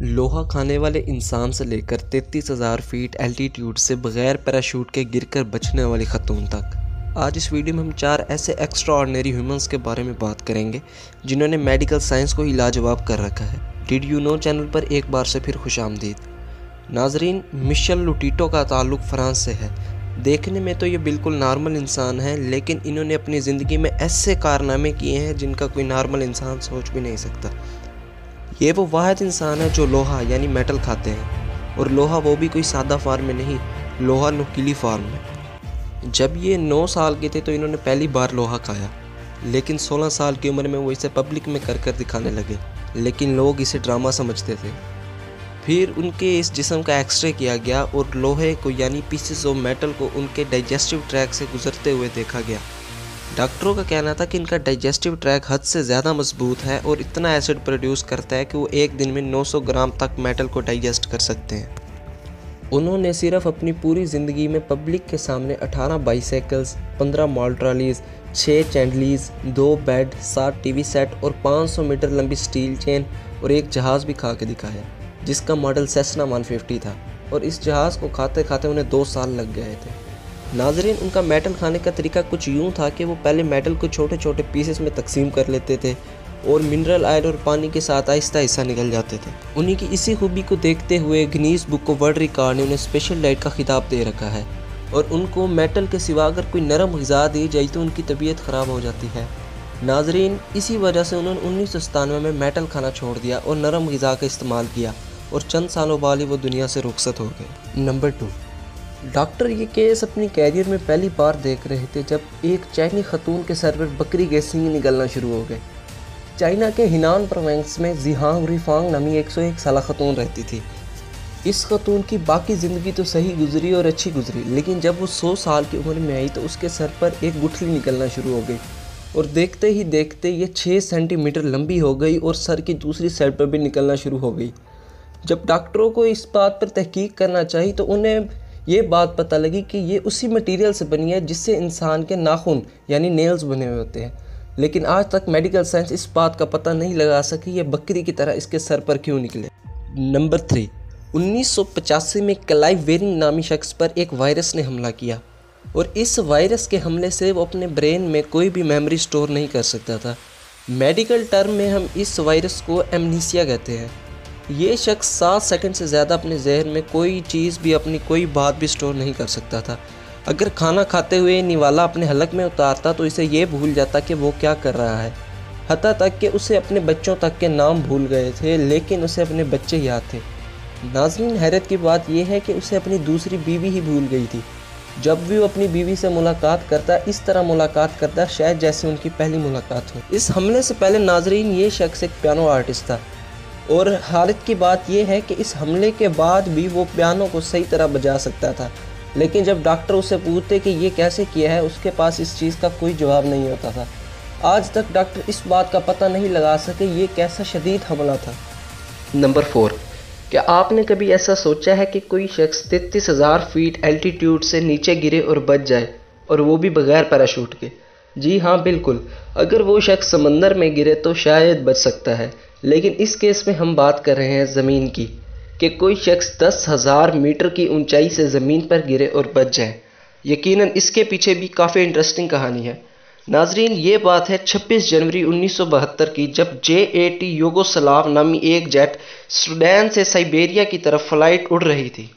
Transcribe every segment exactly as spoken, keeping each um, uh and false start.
لوہا کھانے والے انسان سے لے کر تینتیس ہزار فیٹ الٹیٹیوڈ سے بغیر پیراشوٹ کے گر کر بچنے والی خاتون تک۔ آج اس ویڈیو میں ہم چار ایسے ایکسٹرا آرڈنری ہیومنز کے بارے میں بات کریں گے جنہوں نے میڈیکل سائنس کو ہی لاجواب کر رکھا ہے۔ ڈیڈ یو نو چینل پر ایک بار سے پھر خوش آمدید۔ ناظرین، مشیل لوٹیٹو کا تعلق فرانس سے ہے۔ دیکھنے میں تو یہ بالکل نارمل انسان ہے، لیکن انہوں نے اپنی زندگی میں ایسے کارنامے کیے ہیں جن کا کوئی نارمل انسان سوچ بھی نہیں سکتا۔ یہ وہ واحد انسان ہے جو لوہا یعنی میٹل کھاتے ہیں، اور لوہا وہ بھی کوئی سادہ فارم میں نہیں، لوہا نوکیلی فارم میں۔ جب یہ نو سال کے تھے تو انہوں نے پہلی بار لوہا کھایا، لیکن سولہ سال کی عمر میں وہ اسے پبلک میں کر کر دکھانے لگے، لیکن لوگ اسے ڈرامہ سمجھتے تھے۔ پھر ان کے اس جسم کا ایکس رے کیا گیا اور لوہے کو یعنی پیسز آف میٹل کو ان کے ڈائجسٹیو ٹریک سے گزرتے ہوئے دیکھا گیا۔ ڈاکٹروں کا کہنا تھا کہ ان کا ڈائجسٹیو ٹریک حد سے زیادہ مضبوط ہے اور اتنا ایسڈ پروڈیوس کرتا ہے کہ وہ ایک دن میں نو سو گرام تک میٹل کو ڈائجسٹ کر سکتے ہیں۔ انہوں نے صرف اپنی پوری زندگی میں پبلک کے سامنے اٹھارہ بائیسیکلز، پندرہ مال ٹرالیز، چھ چینڈلیز، دو بیڈ، سات ٹی وی سیٹ اور پانچ سو میٹر لمبی سٹیل چین اور ایک جہاز بھی کھا کے دکھایا جس کا ماڈل سیسنا ایک سو پچاس تھا، اور اس جہاز کو کھاتے کھاتے انہیں دو سال لگ گئے تھے۔ ناظرین، ان کا میٹل کھانے کا طریقہ کچھ یوں تھا کہ وہ پہلے میٹل کو چھوٹے چھوٹے پیسز میں تقسیم کر لیتے تھے اور منرل آئل اور پانی کے ساتھ آہستہ آہستہ نگل جاتے تھے۔ انہی کی اسی خوبی کو دیکھتے ہوئے Guinness book of world record نے انہیں اسپیشل ڈائٹ کا خطاب دے رکھا ہے، اور ان کو میٹل کے سوا اگر کوئی نرم غذا دی جائے تو ان کی طبیعت خراب ہو جاتی ہے۔ ناظرین، اسی وجہ سے انہوں نے انیس سو ستانوے میں میٹل کھانا چھوڑ دیا اور نرم غذا کا استعمال کیا، اور چند سالوں بعد ہی وہ دنیا سے رخصت ہو گئے۔ نمبر دو، ڈاکٹر یہ کیس اپنی کیریئر میں پہلی بار دیکھ رہے تھے جب ایک چائنی خاتون کے سر پر بکری کے سینگ نکلنا شروع ہو گئے۔ چائنا کے ہینان پروونس میں زیہانگ ریفانگ نامی ایک سو ایک سالہ خاتون رہتی تھی۔ اس خاتون کی باقی زندگی تو صحیح گزری اور اچھی گزری، لیکن جب وہ سو سال کی عمر میں آئی تو اس کے سر پر ایک گٹھلی نکلنا شروع ہو گئی، اور دیکھتے ہی دیکھتے یہ چھ سینٹی میٹر لمبی ہو گئی اور سر کی دوسری سائڈ پر بھی نکلنا شروع ہو گئی۔ جب ڈاکٹروں کو اس بات پر تحقیق کرنا چاہی تو انہیں یہ بات پتہ لگی کہ یہ اسی مٹیریل سے بنی ہے جس سے انسان کے ناخن یعنی نیلز بنے ہوئے ہوتے ہیں، لیکن آج تک میڈیکل سائنس اس بات کا پتہ نہیں لگا سکی یہ بکری کی طرح اس کے سر پر کیوں نکلے۔ نمبر تھری، انیس سو پچاسی میں کلائیو ویرنگ نامی شخص پر ایک وائرس نے حملہ کیا، اور اس وائرس کے حملے سے وہ اپنے برین میں کوئی بھی میموری سٹور نہیں کر سکتا تھا۔ میڈیکل ٹرم میں ہم اس وائرس کو ایمنیسیا کہتے ہیں۔ یہ شخص سات سیکنڈ سے زیادہ اپنے ذہن میں کوئی چیز بھی، اپنی کوئی بات بھی سٹور نہیں کر سکتا تھا۔ اگر کھانا کھاتے ہوئے نوالا اپنے حلق میں اتارتا تو اسے یہ بھول جاتا کہ وہ کیا کر رہا ہے، حتیٰ تک کہ اسے اپنے بچوں تک کے نام بھول گئے تھے، لیکن اسے اپنے بچے یاد تھے۔ ناظرین، حیرت کی بات یہ ہے کہ اسے اپنی دوسری بیوی ہی بھول گئی تھی۔ جب بھی وہ اپنی بیوی سے ملاقات کرتا اس طرح ملاقات کرتا شاید جیسے ان کی پہلی ملاقات ہو۔ اس حملے سے پہلے ناظرین، یہ شخص ایک پیانو آرٹسٹ تھا، اور حالت کی بات یہ ہے کہ اس حملے کے بعد بھی وہ پیانو کو صحیح طرح بجا سکتا تھا، لیکن جب ڈاکٹر اسے پوچھتے کہ یہ کیسے کیا ہے، اس کے پاس اس چیز کا کوئی جواب نہیں ہوتا تھا۔ آج تک ڈاکٹر اس بات کا پتہ نہیں لگا سکے یہ کیسا شدید حملہ تھا۔ نمبر فور، کیا آپ نے کبھی ایسا سوچا ہے کہ کوئی شخص تینتیس ہزار فیٹ الٹیٹیوڈ سے نیچے گرے اور بچ جائے، اور وہ بھی بغیر پیراشوٹ کے؟ جی ہاں، بالکل۔ اگر وہ شخص سمندر میں گرے تو شاید بچ سکتا ہے، لیکن اس کیس میں ہم بات کر رہے ہیں زمین کی، کہ کوئی شخص دس ہزار میٹر کی اونچائی سے زمین پر گرے اور بچ جائے۔ یقیناً اس کے پیچھے بھی کافی انٹرسٹنگ کہانی ہے۔ ناظرین، یہ بات ہے چھبیس جنوری انیس سو بہتر کی، جب جے اے ٹی یوگوسلاو نامی ایک جیٹ سوڈان سے سائبیریا کی طرف فلائٹ اڑ رہی تھی،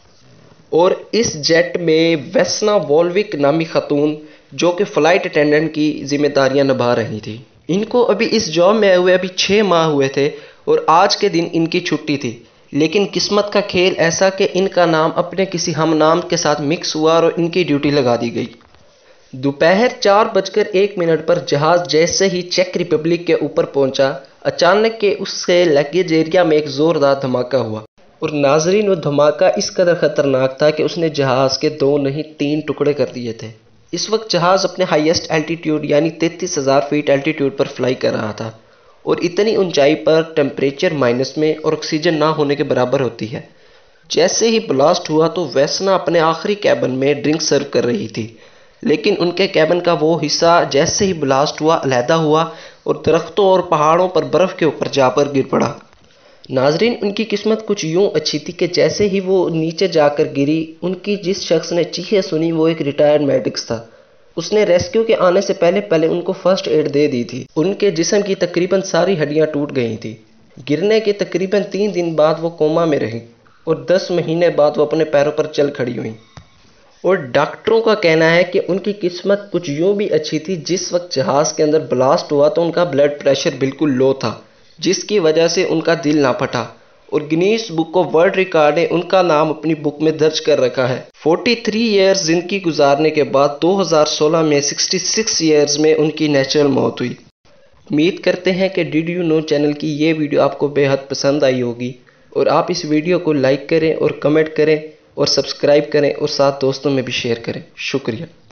اور اس جیٹ میں ویسنا وولوک نامی خاتون جو کہ فلائٹ اٹینڈنٹ کی ذمہ داریاں نبھا رہی تھی۔ ان کو ابھی اس جاب میں ہوئے ابھی چھ ماہ ہوئے تھے، اور آج کے دن ان کی چھٹی تھی، لیکن قسمت کا کھیل ایسا کہ ان کا نام اپنے کسی ہم نام کے ساتھ مکس ہوا اور ان کی ڈیوٹی لگا دی گئی۔ دوپہر چار بج کر ایک منٹ پر جہاز جیسے ہی چیک ریپبلک کے اوپر پہنچا، اچانک کے اس سے لگیج ایریا میں ایک زوردار دھماکہ ہوا، اور ناظرین، وہ دھماکہ اس قدر خطرناک تھا کہ اس نے جہاز کے دو نہیں تین ٹکڑے کر دیے تھے۔ اس وقت جہاز اپنے ہائیسٹ الٹیٹیوڈ یعنی تینتیس ہزار فیٹ الٹیٹیوڈ پر فلائی کر رہا تھا، اور اتنی اونچائی پر ٹیمپریچر مائنس میں اور آکسیجن نہ ہونے کے برابر ہوتی ہے۔ جیسے ہی بلاسٹ ہوا تو ویسنا اپنے آخری کیبن میں ڈرنک سرو کر رہی تھی، لیکن ان کے کیبن کا وہ حصہ جیسے ہی بلاسٹ ہوا علیحدہ ہوا اور درختوں اور پہاڑوں پر برف کے اوپر جا پر گر پڑا۔ ناظرین، ان کی قسمت کچھ یوں اچھی تھی کہ جیسے ہی وہ نیچے جا کر گری، ان کی جس شخص نے چیخیں سنی وہ ایک ریٹائرڈ میڈکس تھا۔ اس نے ریسکیو کے آنے سے پہلے پہلے ان کو فرسٹ ایڈ دے دی تھی۔ ان کے جسم کی تقریباً ساری ہڈیاں ٹوٹ گئی تھیں۔ گرنے کے تقریباً تین دن بعد وہ کوما میں رہیں اور دس مہینے بعد وہ اپنے پیروں پر چل کھڑی ہوئیں۔ اور ڈاکٹروں کا کہنا ہے کہ ان کی قسمت کچھ یوں بھی اچھی تھی، جس وقت جہاز کے اندر بلاسٹ ہوا تو ان کا بلڈ پریشر بالکل لو تھا، جس کی وجہ سے ان کا دل نہ پھٹا، اور Guinness book of world record نے ان کا نام اپنی بک میں درج کر رکھا ہے۔ تریالیس ایئرز زندگی گزارنے کے بعد دو ہزار سولہ میں چھیاسٹھ ایئرز میں ان کی نیچرل موت ہوئی۔ امید کرتے ہیں کہ ڈیڈ یو نو چینل کی یہ ویڈیو آپ کو بے حد پسند آئی ہوگی، اور آپ اس ویڈیو کو لائک کریں اور کمنٹ کریں اور سبسکرائب کریں اور ساتھ دوستوں میں بھی شیئر کریں۔ شکریہ۔